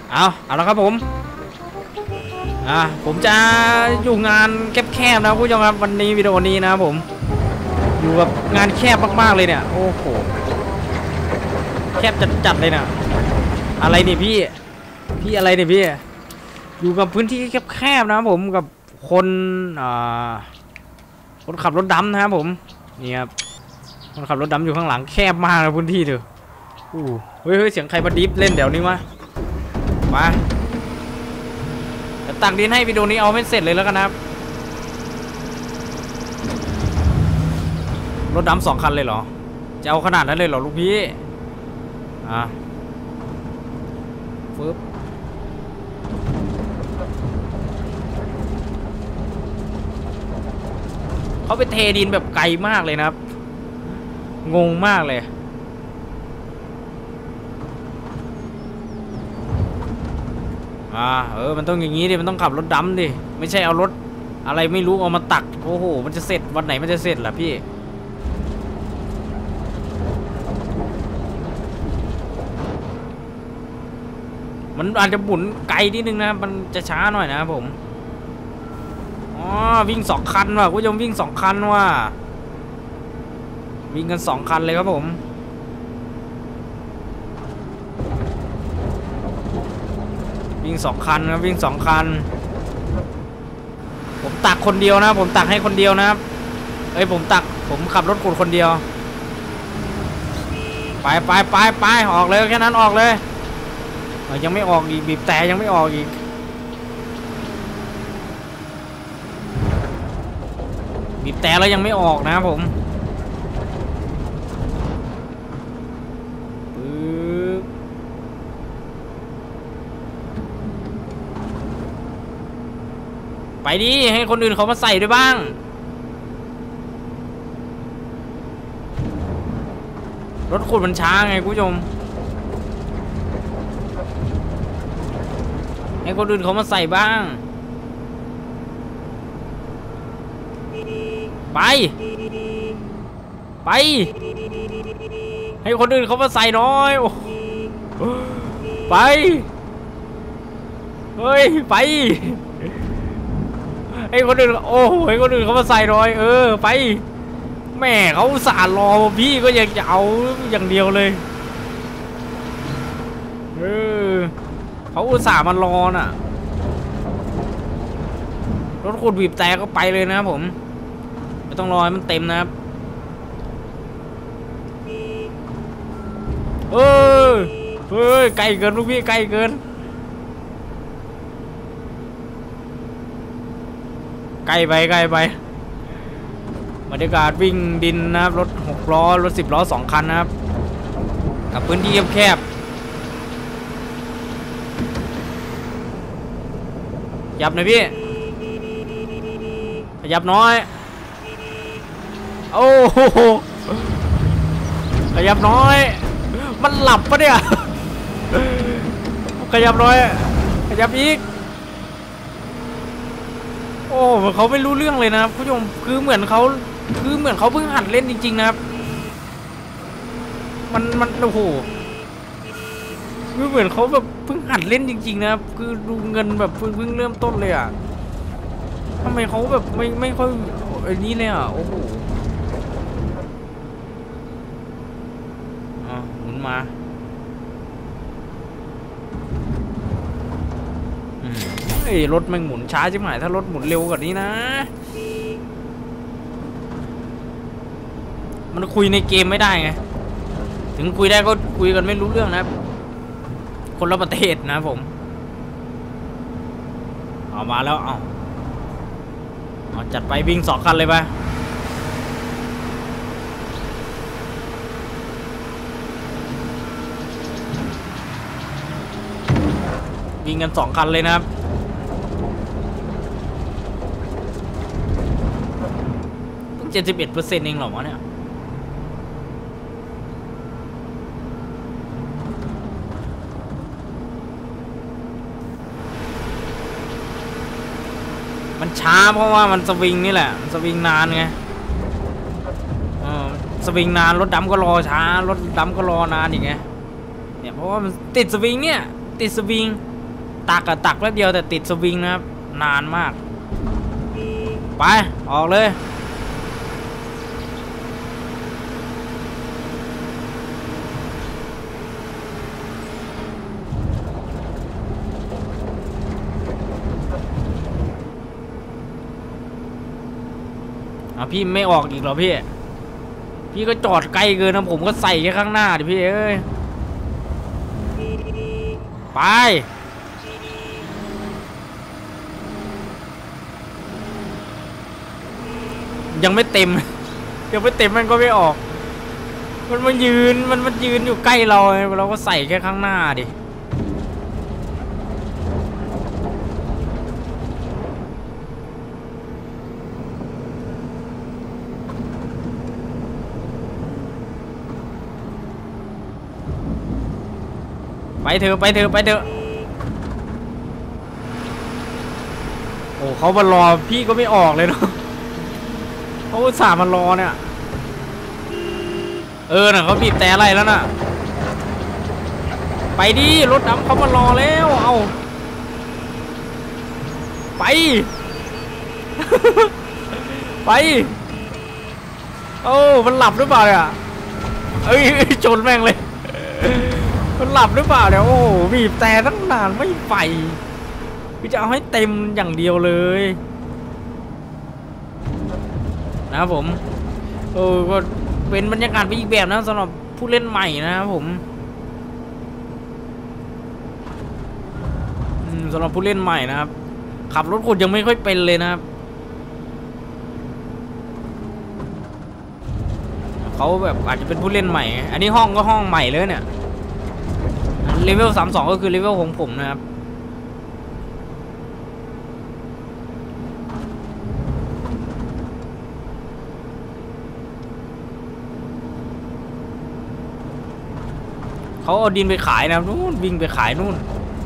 เอาแล้วครับผมผมจะอยู่งานแคบๆนะผู้ชมครับวันนี้วิดีโอนี้นะผมอยู่กับงานแคบมากๆเลยเนี่ยโอ้โหแคบจัดๆเลยเนี่ยอะไรเนี่ยพี่อะไรเนี่ยพี่อยู่กับพื้นที่แคบๆนะผมกับคนคนขับรถดำนะครับผมนี่ครับคนขับรถดำอยู่ข้างหลังแคบมากนะพื้นที่เถอะเฮ้ยเสียงใครมาดิฟเล่นเดี๋ยวนี้มาจะตักดินให้วิดีโอนี้เอาไม่เสร็จเลยแล้วกันนะครับรถดำ2 คันเลยเหรอจะเอาขนาดนั้นเลยเหรอลูกพี่ฟึบเขาไปเทดินแบบไกลมากเลยนะครับงงมากเลยมันต้องอย่างนี้ดิมันต้องขับรถดำดิไม่ใช่เอารถอะไรไม่รู้เอามาตักโอ้โหมันจะเสร็จวันไหนมันจะเสร็จล่ะพี่มันอาจจะหมุนไกลนิดนึงนะมันจะช้าหน่อยนะครับผมวิ่ง2 คันว่ะคุณผู้ชมวิ่ง2 คันว่ะวิ่งกัน2 คันเลยครับผมวิ่ง2 คันครับวิ่ง2 คันผมตักคนเดียวนะผมตักให้คนเดียวนะครับผมขับรถขุดคนเดียวไปออกเลยแค่นั้นออกเลยยังไม่ออกอีกบีบแต่ยังไม่ออกอีกบีบแต่แล้วยังไม่ออกนะครับผมไปดิให้คนอื่นเขามาใส่ด้วยบ้างรถขุดมันช้าไงคุณผู้ชมให้คนอื่นเขามาใส่บ้างไปให้คนอื่นเขามาใส่น้อยไปเฮ้ยไปให้คนอื่นให้คนอื่นเขามาใส่น้อยไปแม่เขาสารรอพี่ก็ยังจะเอาอย่างเดียวเลยเขาอุตส่าห์มารอน่ะรถขุดบีบแต่ก็ไปเลยนะครับผมไม่ต้องรอให้มันเต็มนะครับเฮ้ยไกลเกินลูกพี่ไกลเกินใกล้ไปบรรยากาศวิ่งดินนะครับรถ6 ล้อรถ10 ล้อ2 คันนะครับกับพื้นที่แคบขยับหน่อยพี่ขยับน้อยโอ้โหขยับน้อยมันหลับปะเนี่ยขยับน้อยขยับอีกเขาไม่รู้เรื่องเลยนะครับผู้ชมคือเหมือนเขาเพิ่งหัดเล่นจริงๆนะครับมันโอ้โหคือเหมือนเขาแบบเพิ่งหัดเล่นจริงๆนะครับคือดูเงินแบบเพิ่งเริ่มต้นเลยอ่ะทำไมเขาแบบไม่ค่อยไอ้นี้เลยอ่ะโอ้โหหมุนมารถมันหมุนช้าจิ๋มหายถ้ารถหมุนเร็วกว่านี้นะมันคุยในเกมไม่ได้ไงถึงคุยได้ก็คุยกันไม่รู้เรื่องนะคนละประเทศนะผมเอามาแล้วเอาจัดไปวิ่ง2 คันเลยไปวิ่งกัน2 คันเลยนะครับ71%เองเหรอวะเนี่ยมันช้าเพราะว่ามันสวิงนี่แหละสวิงนานไงสวิงนานรถดำก็รอช้ารถดำก็รอนานอีกไงเนี่ยเพราะว่ามันติดสวิงเนี่ยติดสวิงตักอะตักแป๊บเดียวแต่ติดสวิงนะครับนานมากไปออกเลยพี่ไม่ออกอีกเหรอพี่ก็จอดไกลเกินนะผมก็ใส่แค่ข้างหน้าดิพี่เอ้ยไปยังไม่เต็มยังไม่เต็มมันก็ไม่ออกมันมายืนอยู่ใกล้เราก็ใส่แค่ข้างหน้าดิไปเถอะโอ้เขามารอพี่ก็ไม่ออกเลยเนาะเขาอุตส่าห์มารอเนี่ยน่ะเขาบีบแต่อะไรแล้วน่ะไปดิรถดำเขามารอแล้วเอาไป ไปมันหลับหรือเปล่าเนี่ยชนแม่งเลยมันหลับหรือเปล่าเนี่ยโอ้บีบแต่ตั้งนานไม่ไปพี่จะเอาให้เต็มอย่างเดียวเลยนะครับผมก็เป็นบรรยากาศไปอีกแบบนะสำหรับผู้เล่นใหม่นะครับผมสำหรับผู้เล่นใหม่นะครับขับรถขุดยังไม่ค่อยเป็นเลยนะครับเขาแบบอาจจะเป็นผู้เล่นใหม่อันนี้ห้องก็ห้องใหม่เลยเนี่ยเลเวล32ก็คือเลเวลของผมนะครับเขาเอาดินไปขายนะนู่นวิ่งไปขายนู่น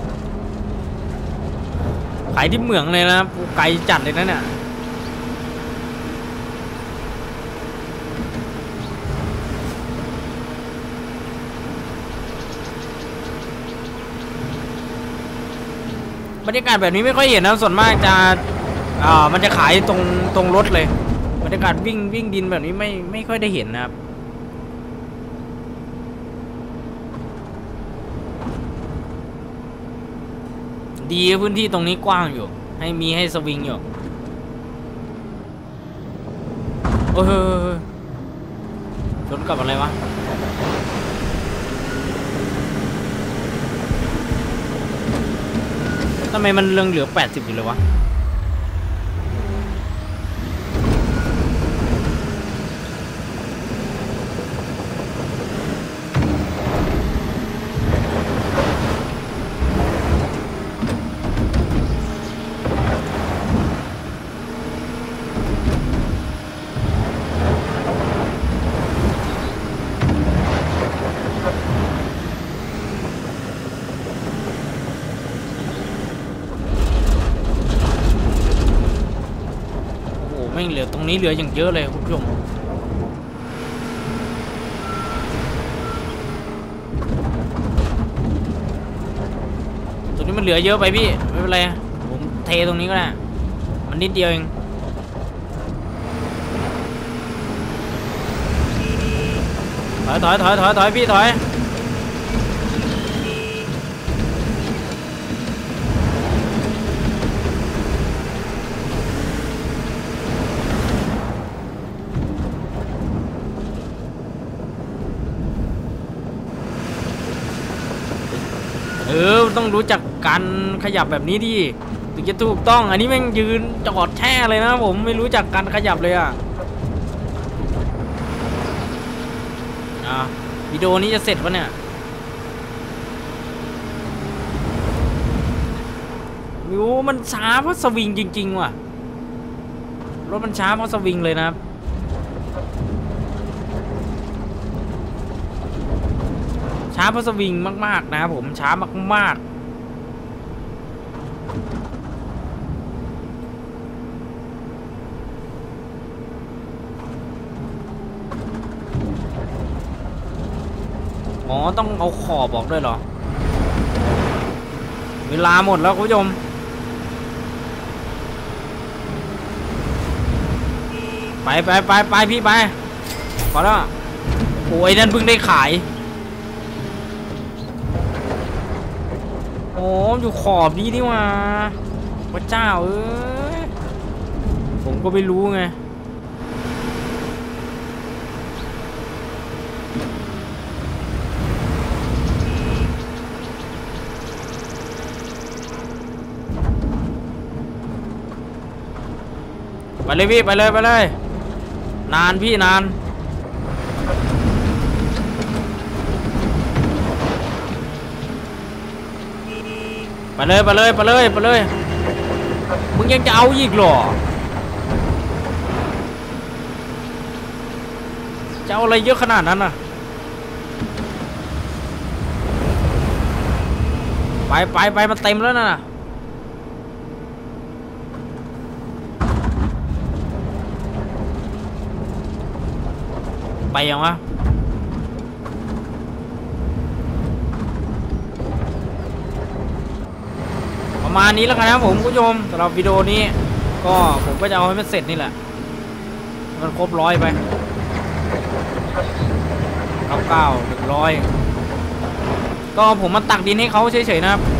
ขายที่เหมืองเลยนะไกลจัดเลยนะเนี่ยบรรยากาศแบบนี้ไม่ค่อยเห็นนะส่วนมากจะมันจะขายตรงรถเลยบรรยากาศวิ่งดินแบบนี้ไม่ค่อยได้เห็นนะครับดีพื้นที่ตรงนี้กว้างอยู่ให้สวิงอยู่ชนกับอะไรวะทำไมมันเหลือ80อยู่เลยวะเหลือตรงนี้เหลืออย่างเยอะเลยคุณผู้ชมตรงนี้มันเหลือเยอะไปพี่ไม่เป็นไรผมเทตรงนี้ก็ได้มันนิดเดียวเองถอยพี่ถอยต้องรู้จักการขยับแบบนี้ดิถึงจะถูกต้องอันนี้แม่งยืนจอดแช่เลยนะผมไม่รู้จักการขยับเลยวิดีโอนี้จะเสร็จปะเนี่ยวิวมันช้าเพราะสวิงจริงๆว่ะรถมันช้าเพราะสวิงเลยนะครับช้าเพราะสวิงมากๆนะครับผมช้ามากๆต้องเอาขอบบอกด้วยเหรอเวลาหมดแล้วคุณผู้ชมไปพี่ไปพอแล้วโอ้ยนั่นเพิ่งได้ขายโอ้อยู่ขอบนี้นี่ว่าพระเจ้าเอ้ยผมก็ไม่รู้ไงไปเลยพี่ไปเลยนานพี่นานไปเลยมึงยังจะเอาอีกเหรอจะเอาอะไรเยอะขนาดนั้นน่ะไปมันเต็มแล้วน่ะไปยังวะประมาณนี้แล้วกันนะครับผมคุณผู้ชมสำหรับวิดีโอนี้ก็ผมก็จะเอาให้มันเสร็จนี่แหละมันครบ100ไป100ก็ผมมาตักดินให้เขาเฉยๆนะครับ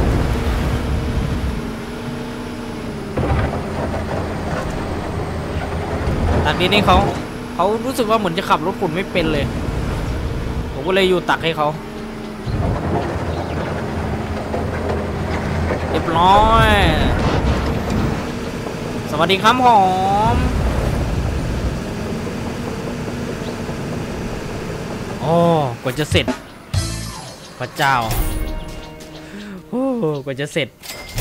ตักดินให้เขารู้สึกว่าเหมือนจะขับรถขุดไม่เป็นเลยผมก็เลยอยู่ตักให้เขาเรียบร้อยสวัสดีครับหอมโอ้กว่าจะเสร็จพระเจ้าโอ้กว่าจะเสร็จ